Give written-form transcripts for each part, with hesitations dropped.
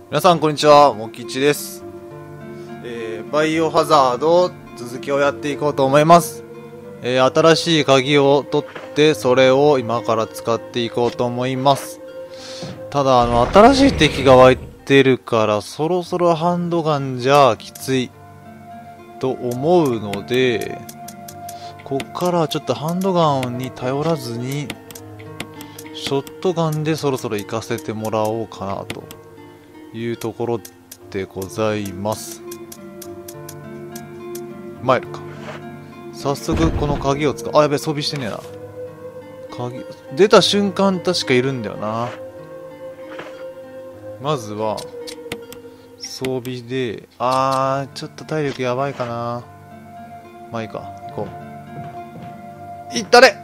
皆さんこんにちは、もきちです。バイオハザード続きをやっていこうと思います。新しい鍵を取ってそれを今から使っていこうと思います。ただ新しい敵が湧いてるからそろそろハンドガンじゃきついと思うので、こっからはちょっとハンドガンに頼らずにショットガンでそろそろ行かせてもらおうかなというところでございます。参るか。早速この鍵を使う。あ、やべえ、装備してねえな。鍵出た瞬間確かいるんだよな。まずは装備で、ちょっと体力やばいかな。まあいいか、行こう。いったれ。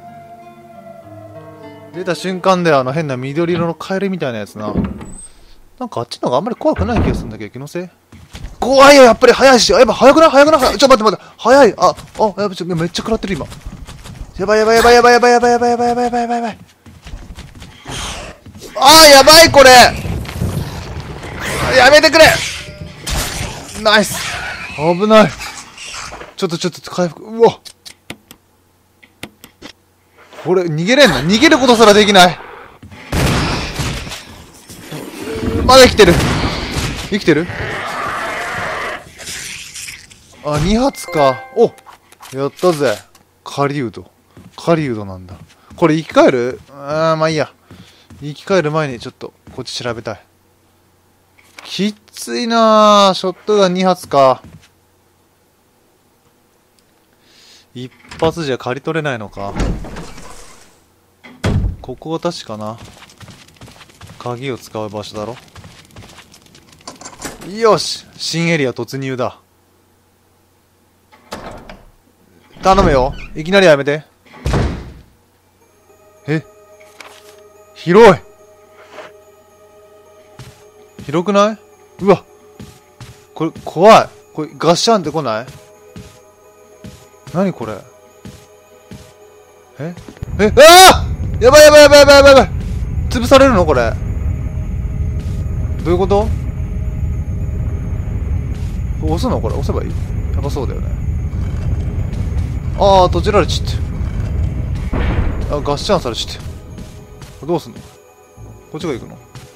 出た瞬間で変な緑色のカエルみたいなやつな。なんかあっちの方があんまり怖くない気がするんだけど、気のせい。怖いよ、やっぱり早いし。やばい、早くない早くないちょっと待って。早い。やばい、めっちゃ食らってる今。やばい。やばい。やばいこれ。やめてくれ。ナイス。危ない。ちょっと回復。うわ。これ、逃げれんの？逃げることすらできない。まだ生きてる。生きてる？2発か。お、やったぜ。狩人なんだ。これ生き返る？まあいいや。生き返る前にちょっと、こっち調べたい。きついなぁ。ショットガン2発か。一発じゃ刈り取れないのか。ここは確かな。鍵を使う場所だろ。よし、新エリア突入だ。頼むよ。いきなりやめて。広い。広くない？うわ。これ、怖い。これ、ガッシャンって来ない？何これ？やばい。潰されるのこれ。どういうこと？押すのこれ？押せばいい？やばそうだよね。閉じられちって。ガッシャンされちって。どうすんの？こっちが行くの？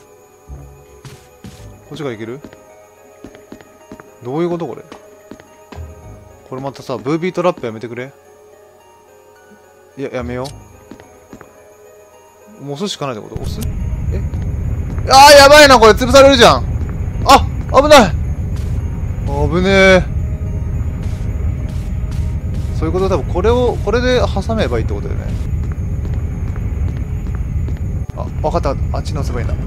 こっちが行ける？どういうことこれ？これまたさ、ブービートラップやめてくれ。いや、やめよう。もう押すしかないってこと？押す？やばいな、これ潰されるじゃん。危ない。危ねえ。そういうこと？多分これで挟めばいいってことだよね。わかった。あっちに押せばいいん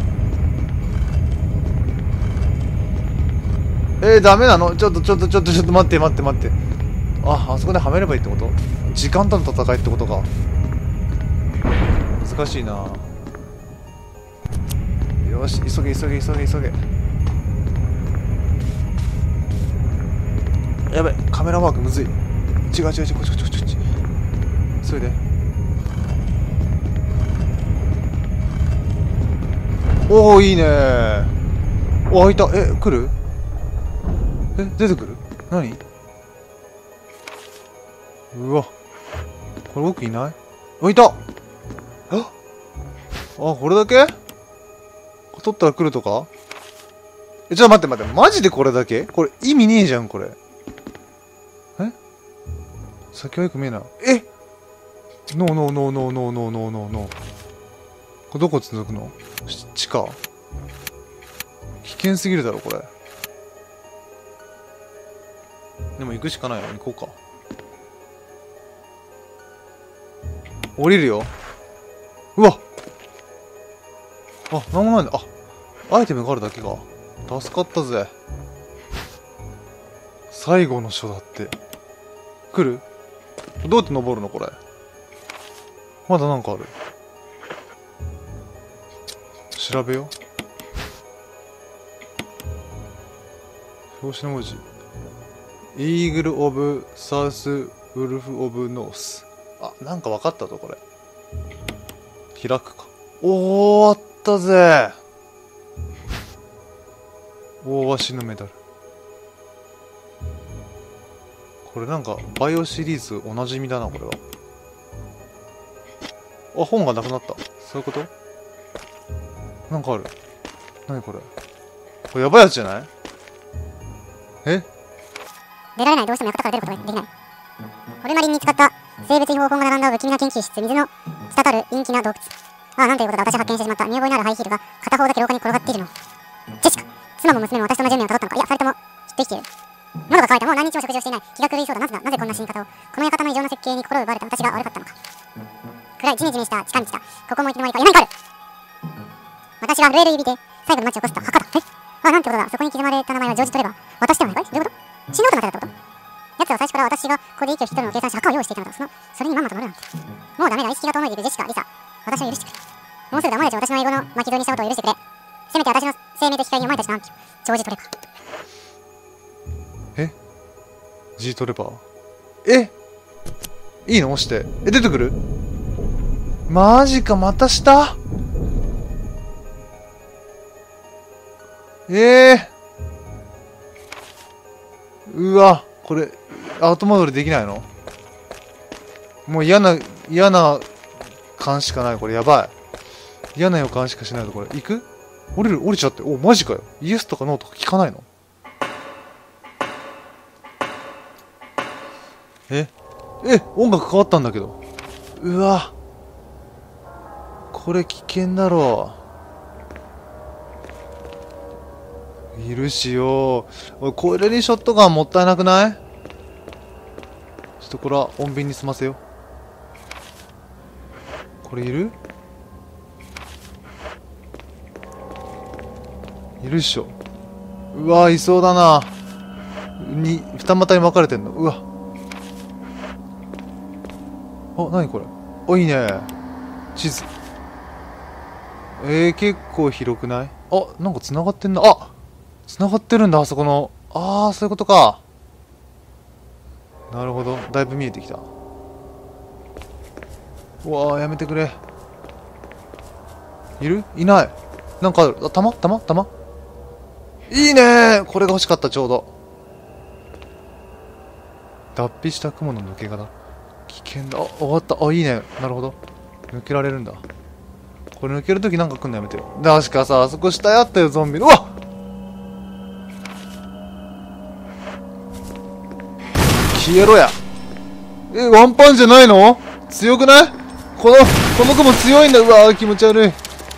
だ。ダメなの？ちょっと待って。あそこではめればいいってこと？時間との戦いってことか。難しいな。よし、急げ。やべ、カメラワークむずい。違う、こっち。それで。いいねー。開いた。来る？出てくる？何？うわ。これ僕いない？いた！これだけ？取ったら来るとか？ちょっと待って。マジでこれだけ？これ意味ねえじゃん、これ。先はよく見えない。ノー。これどこ続くの？地下？危険すぎるだろ、これ。でも行くしかないよ。行こうか。降りるよ。うわ！なんもないんだ。アイテムがあるだけか。助かったぜ。最後の書だって。来る？どうやって登るのこれ。まだなんかある。調べよう。表紙の文字。イーグル・オブ・サウス・ウルフ・オブ・ノース。なんか分かったぞ、これ。開くか。あったぜ。 大鷲のメダル。これなんかバイオシリーズおなじみだな、これは。あ、本がなくなった。そういうこと？なんかある。何これ。これやばいやつじゃない？え？ 出られない。どうしても館から出ることができない。ホルマリンに使った生物標本が並んだ不気味な研究室。水の滴る陰気な洞窟。ああ、なんということだ。私は発見してしまった。見覚えのあるハイヒールが片方だけ廊下に転がっているの。ジェシカ。妻も娘も私と同じ運命をたどったのか。いや、二人ともきっと生きている。喉が渇いた。もう何日も食事をしていない。気が狂いそうだ。なぜこんな死に方を。この館の異常な設計に心を奪われた私が悪かったのか。暗いジメジメした近道だ。ここも行き止まりか。何かある。私は震える指で最後の街を起こした。墓だ。あ、なんてことだ。そこに刻まれた名前はジョージ・トレバー。私ではないかい？どういうこと？死のうとまでだったこと？奴は最初から私がここで息を引き取るのを計算し墓を用意していたのだ。それにまんまと乗るなんて。もうダメだ。意識が遠のいている。ジェシカ、リサ。私を許してくれ。もうすぐだ。お前たち私の英語の巻き添えにしたことを許してくれ。せめて私の生命的光にお前たちの安否を。ジョージ・トレバー。 え？ジートレバー。え？いいの？押して。出てくる？マジか、また下？うわ、これ、後戻りできないの？もう嫌な感しかない。これやばい。嫌な予感しかしないとこれ。行く？降りちゃって。お、マジかよ。イエスとかノーとか聞かないの？音楽変わったんだけど。うわ。これ危険だろう。いるしよ。これにショットガンもったいなくない？ちょっとこれは穏便に済ませよう。これいる？いるっしょ。うわ、いそうだな。二股に分かれてんの。うわ。あ、なにこれ。お、いいね。地図。結構広くない？あ、なんか繋がってんな。あ、繋がってるんだ、あそこの。あー、そういうことか。なるほど。だいぶ見えてきた。うわー、やめてくれ。いる？いない。なんかある。あ、弾いいねー。これが欲しかった、ちょうど。脱皮した雲の抜け殻。危険だ。あ、終わった。あ、いいね。なるほど。抜けられるんだ。これ抜けるときなんか来んのやめてよ。確かさ、あそこ下やったよ、ゾンビの。うわっ！消えろや。ワンパンじゃないの？強くない？この子も強いんだ。うわー、気持ち悪い。ち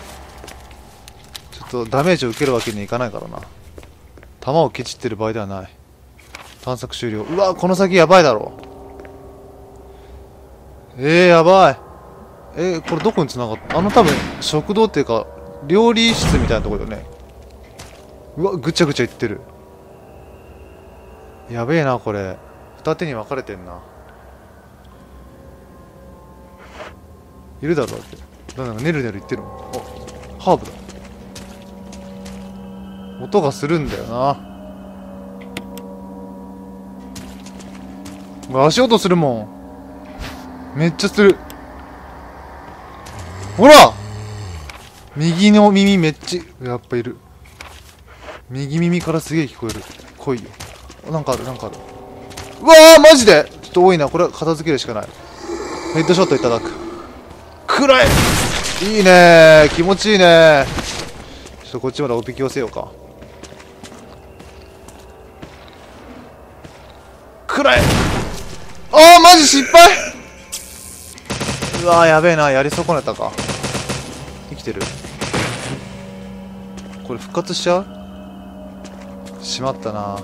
ょっとダメージを受けるわけにはいかないからな。弾をケチってる場合ではない。探索終了。うわー、この先やばいだろ。やばい。これどこに繋がった？多分、食堂っていうか、料理室みたいなところだよね。うわ、ぐちゃぐちゃいってる。やべえな、これ。二手に分かれてんな。いるだろうって。なんかねるねる言ってるもん。あ、ハーブだ。音がするんだよな。足音するもん。めっちゃする。ほら！右の耳めっちゃ、やっぱいる。右耳からすげえ聞こえる。来いよ。なんかある。うわー、マジでちょっと多いな。これは片付けるしかない。ヘッドショットいただく。暗い！いいねー。気持ちいいねー。ちょっとこっちまでおびき寄せようか。暗い！あー、マジ失敗！うわー、やべえな。やり損ねたか。生きてる？これ復活しちゃう？しまったな。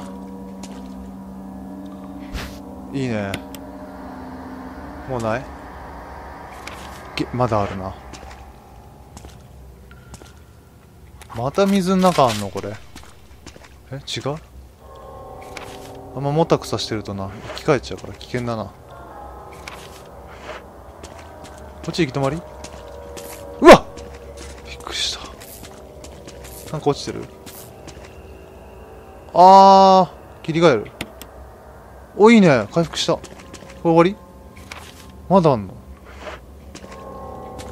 いいね。もうない？まだあるな。また水の中あんのこれ。違う？あんまもたくさしてるとな、生き返っちゃうから危険だな。こっち行き止まり？うわっ！びっくりした。なんか落ちてる？切り替える。お、いいね。回復した。これ終わり？まだあんの？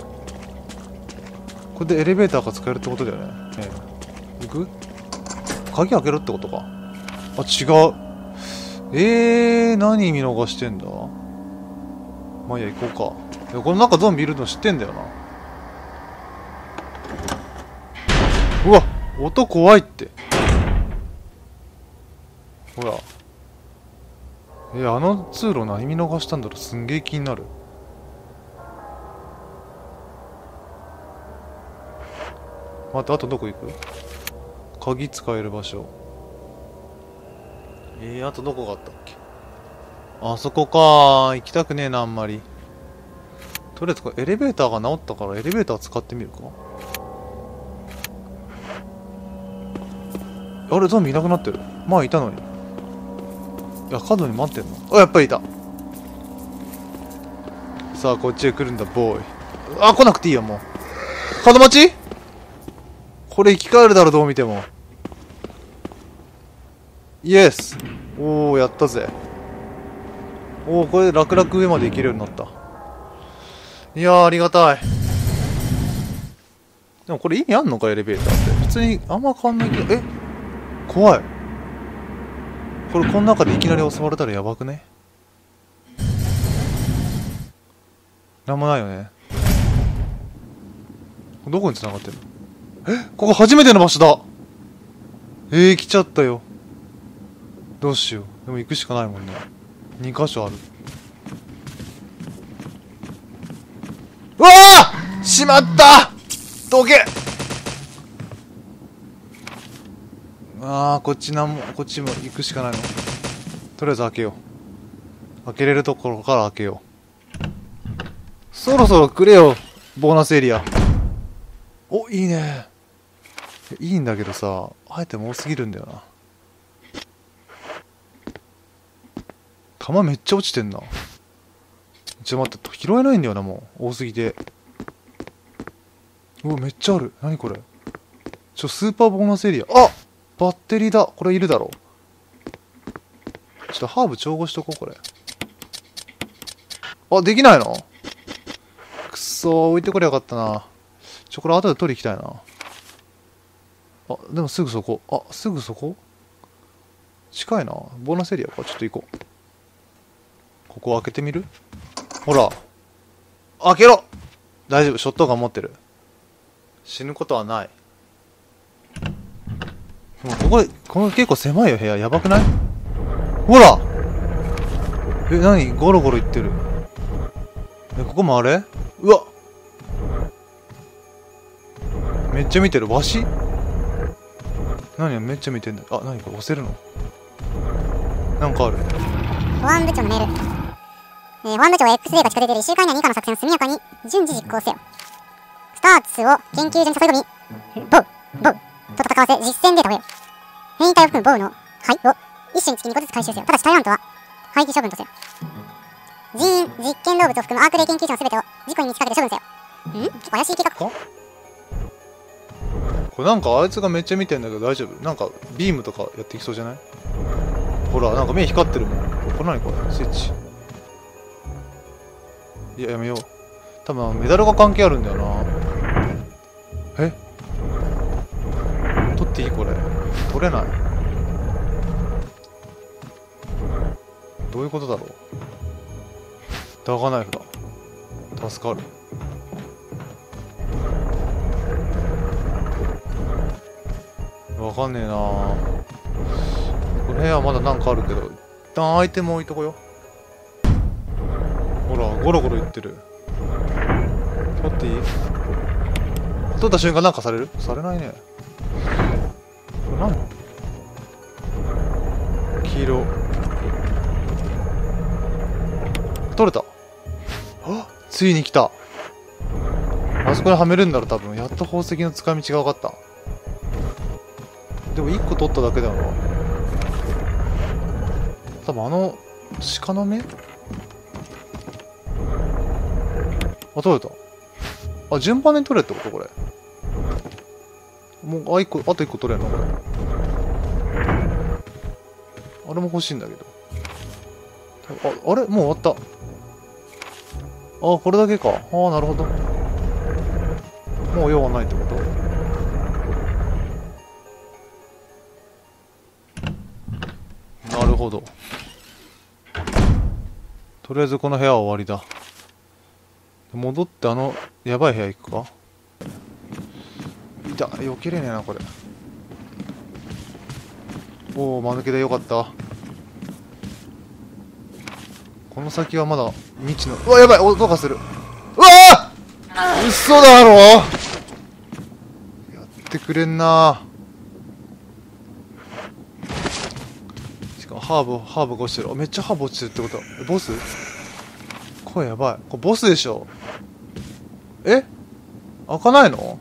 これでエレベーターが使えるってことだよね。行く？ 鍵開けろってことか。あ、違う。何見逃してんだ。まあいいや、行こうか。いや、この中ゾンビいるの知ってんだよな。うわ、音怖いって。ほら。あの通路何見逃したんだろう。すんげえ気になる。待って、あとどこ行く？鍵使える場所。あとどこがあったっけ？あそこか。行きたくねえな、あんまり。とりあえずエレベーターが直ったからエレベーター使ってみるか。あれ、ゾンビいなくなってる。前いたのに。いや、角に待ってんの。あ、やっぱりいた。さあ、こっちへ来るんだ、ボーイ。あ、来なくていいよ、もう。角待ち？これ生き返るだろ、どう見ても。イエス。おー、やったぜ。おー、これで楽々上まで行けるようになった。いやー、ありがたい。でもこれ意味あんのか、エレベーターって。普通にあんま変わんないけど、怖い。これこの中でいきなり襲われたらやばくね？なんもないよね。どこに繋がってるの？ここ初めての場所だ。来ちゃったよ。どうしよう。でも行くしかないもんね。2箇所ある。うわあ！しまった！どけ！こっちも行くしかないの。とりあえず開けよう。開けれるところから開けよう。そろそろくれよ、ボーナスエリア。お、いいね。いいんだけどさ、あえても多すぎるんだよな。弾めっちゃ落ちてんな。待って、拾えないんだよな、もう。多すぎて。うわ、めっちゃある。何これ。スーパーボーナスエリア。あ！バッテリーだ。これいるだろ。ちょっとハーブ調合しとこう、これ。あ、できないの？くそー、置いてこりゃよかったな。これ後で取り行きたいな。あ、でもすぐそこ。あ、すぐそこ？近いな。ボーナスエリアか。ちょっと行こう。ここ開けてみる？ほら。開けろ！大丈夫。ショットガン持ってる。死ぬことはない。もうこの結構狭いよ、部屋。やばくない？ほら！何？ゴロゴロいってる。ここもあれ？うわ！めっちゃ見てる。わし？何めっちゃ見てんだよ。あ、何これ押せるの？なんかある。 保安部長のメール。保安部長は X デーが近づいている1週間以内に以下の作戦を速やかに順次実行せよ。スターツを研究所に誘い込み、ボウと戦わせ実戦データを得よ。変異体を含むボウの肺を一種につき2個ずつ回収せよ。ただし台湾とは廃棄処分とせよ。人員、実験動物を含むアークレイ研究所の全てを事故に見せかけて処分せよ。結構怪しい計画か？ これなんかあいつがめっちゃ見てんだけど大丈夫？なんかビームとかやってきそうじゃない？ほら、なんか目光ってるもん。これ何これ？スイッチ。いや、やめよう。多分メダルが関係あるんだよな。取っていいこれ？取れない。どういうことだろう？ダガナイフだ。助かる。わかんねえな。この部屋はまだなんかあるけど、一旦アイテム置いとこよ。ほら、ゴロゴロいってる。取っていい？取った瞬間なんかされる？されないね。これ何？黄色。取れた。あ、ついに来た。あそこにはめるんだろ、多分。やっと宝石の使い道が分かった。でも1個取っただけだよな。多分鹿の目？あ、取れた。あ、順番に取れってことこれ。もう、あと1個取れんのこれ。あれも欲しいんだけど。あれもう終わった。あ、これだけか。ああ、なるほど。もう用はないってこと？ るほど。とりあえずこの部屋は終わりだ。戻ってやばい部屋行くか。いた、避けれねえな、これ。おお、間抜けでよかった。この先はまだ未知の。うわ、やばい、音がする。うわー、嘘だろ。やってくれんな。しかもハーブが落ちてる。めっちゃハーブ落ちてるってことはボス。声やばい。これボスでしょ。え、開かないの。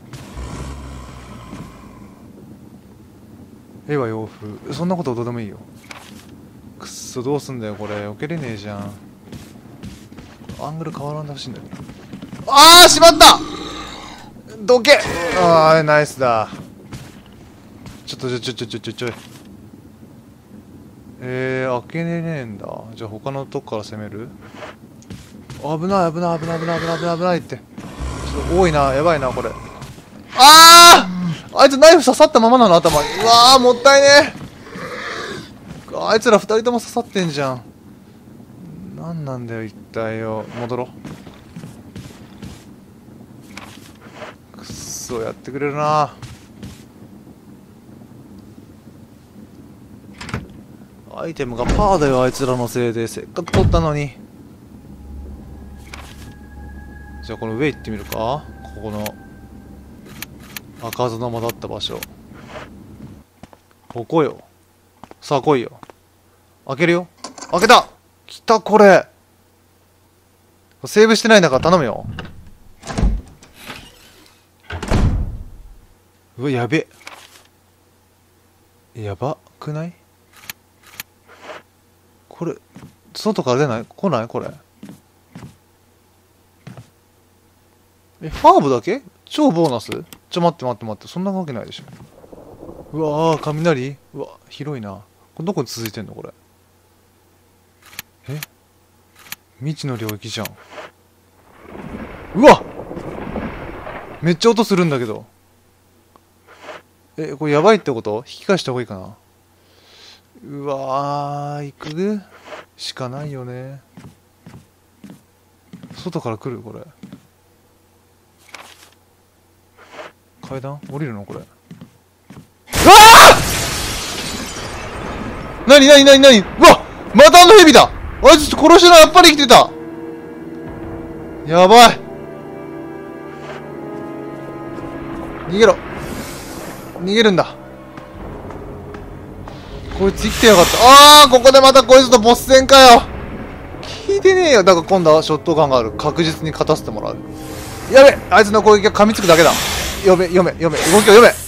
絵は洋風。そんなことどうでもいいよ。くっそ、どうすんだよこれ。避けれねえじゃん。アングル変わらんでほしいんだよ。あー、しまった。どけ。あー、ナイスだ。ちょっと開けねえんだ。じゃあ他のとこから攻める。危ない危ない危ない危ない危ない危ないって。ちょっと多いな。やばいなこれ。あー、あいつナイフ刺さったままなの頭に。うわー、もったいねえ。あいつら二人とも刺さってんじゃん。なんなんだよ一体よ。戻ろう。くっそ、やってくれるな。アイテムがパーだよ、あいつらのせいで。せっかく取ったのに。じゃあこの上行ってみるか。ここの開かずの間だった場所、ここよ。さあ来いよ。開けるよ。開けた。来た。これセーブしてないんだから頼むよ。うわ、やべ。やばくない？これ外から出ない？来ない？これハーブだけ？超ボーナス？待って、そんなわけないでしょ。うわー、雷。うわ、広いな。これどこに続いてんのこれ。未知の領域じゃん。うわ、めっちゃ音するんだけど。これやばいってこと？引き返した方がいいかな。うわー、行くしかないよね。外から来るこれ。階段降りるのこれ。うわー！なにうわ、またあの蛇だ。あいつ殺しな。やっぱり生きてた。やばい。逃げろ。逃げるんだ。こいつ生きてやがった。あー、ここでまたこいつとボス戦かよ。聞いてねえよ。だから今度はショットガンがある。確実に勝たせてもらう。やべ、あいつの攻撃が噛みつくだけだ。読め動きを読め。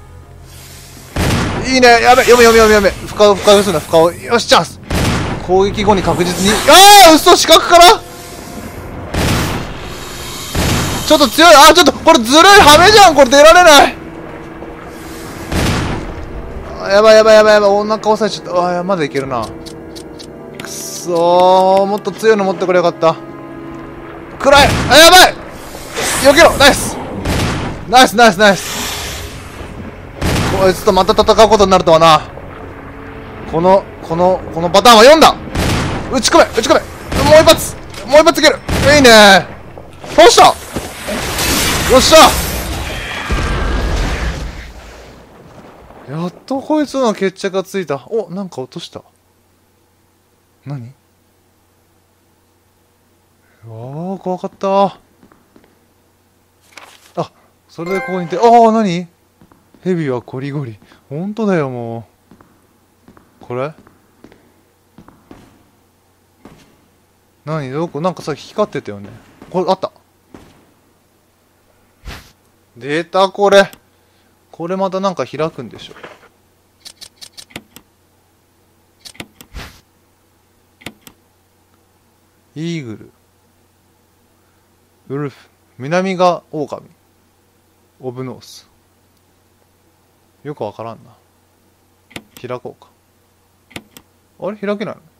いいね。やべ、読め。深をするな。深を。よし、チャンス。攻撃後に確実に。あー、嘘。死角から。ちょっと強い。あ、ちょっとこれずるい。ハメじゃん。これ出られない。やばい。お腹押さえちゃった。あ、まだいけるな。くそー、もっと強いの持ってくれよかった。暗い。あ、やばい。避けろ。ナイス。こいつとまた戦うことになるとはな。このパターンは読んだ。打ち込め。もう一発いける。いいね。倒した。よっしゃ。やっとこいつの決着がついた。お、なんか落とした。何？怖かった。あ、それでここにいて。何？ヘビはコリゴリ。ほんとだよ、もう。これ何？どこ？なんかさっき光ってたよね。これ、あった。出た、これ。これまたなんか開くんでしょ。イーグル。ウルフ。南が狼。オブノース。よくわからんな。開こうか。あれ？開けないの？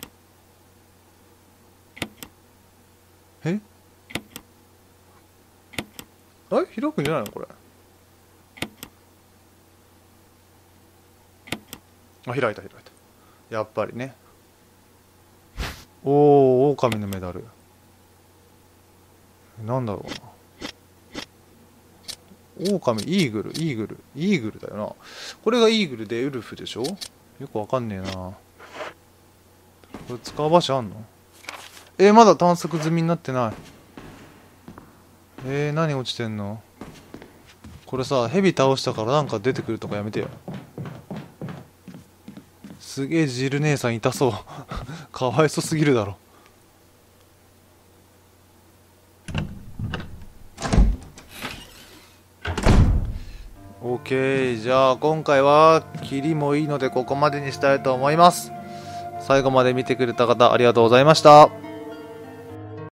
あれ？開くんじゃないのこれ。あ、開いた。 やっぱりね。おー、狼のメダル。なんだろうな。狼、イーグル、イーグル、イーグルだよな。これがイーグルでウルフでしょ。よくわかんねえな。これ使う場所あんの？まだ探索済みになってない。何落ちてんの？これさ、蛇倒したからなんか出てくるとかやめてよ。すげえジル姉さん痛そう。かわいそすぎるだろ。オッケー、じゃあ今回はキリもいいのでここまでにしたいと思います。最後まで見てくれた方ありがとうございました。